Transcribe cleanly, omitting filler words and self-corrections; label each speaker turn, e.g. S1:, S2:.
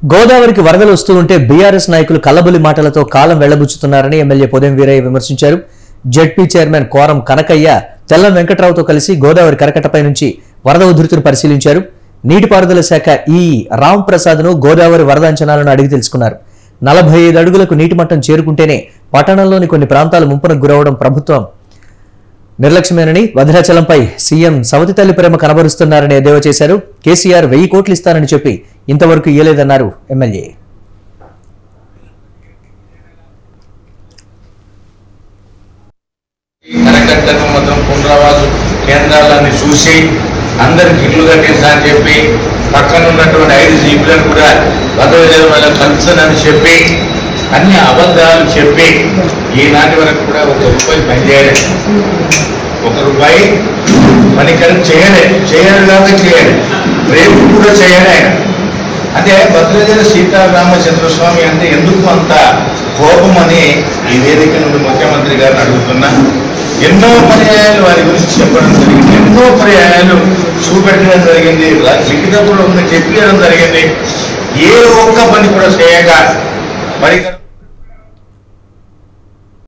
S1: గోదావరికి వరదలు వస్తూ ఉంటే బీఆర్ఎస్ నాయకులు కల్లబులి మాటలతో కాలం వెళ్లబుచ్చుతున్నారని ఎమ్మెల్యే పొదెం వీరయ్య విమర్శించారు. జెడ్పీ చైర్మన్ కోరం కనకయ్య తెల్లం వెంకట్రావుతో కలిసి గోదావరి కరకట్టపై నుంచి వరద ఉధృతిని పరిశీలించారు. నీటిపారుదల శాఖ ఈ రామ్ ప్రసాద్ ను గోదావరి వరద అంచనాలను అడిగి తెలుసుకున్నారు. 45 అడుగులకు నీటి మట్టం చేరుకుంటేనే పట్టణంలోని కొన్ని ప్రాంతాలు ముంపునకు గురవడం ప్రభుత్వం నిర్లక్ష్యమేనని, భద్రాచలంపై సీఎం సవతి తల్లి ప్రేమ కనబరుస్తున్నారని ఎద్దేవా చేశారు. కేసీఆర్ 1000 కోట్లు ఇస్తారని చెప్పి ఇంతవరకు ఇయ్యలేదన్నారు ఎమ్మెల్యే.
S2: కరకట్టను మొత్తం పునరావాస కేంద్రాలన్నీ చూసి అందరికి ఇల్లు కట్టించాలని చెప్పి పక్కన ఉన్నటువంటి 5 జీపులను కూడా భద్రాచలం వల్ల కలుపుతానని చెప్పి అన్ని అబద్ధాలు చెప్పి ఈనాటి వరకు కూడా ₹1 పని చేయలేదు. ₹1 పని కరెక్ట్ చేయలేదు కాబట్టి చేయాలి, రేపు కూడా చేయాలి ఆయన. అంటే భద్రాచల సీతారామచంద్రస్వామి అంటే ఎందుకు అంత కోపం అని ఈ వేదిక నుండి ముఖ్యమంత్రి గారిని అడుగుతున్నా. ఎన్నో పర్యాయాలు వారి గురించి చెప్పడం జరిగింది, ఎన్నో పర్యాయాలు చూపెట్టడం జరిగింది, లిఖితపూర్వకంగా చెప్పడం జరిగింది. ఏ ఒక్క పని కూడా చేయక మరి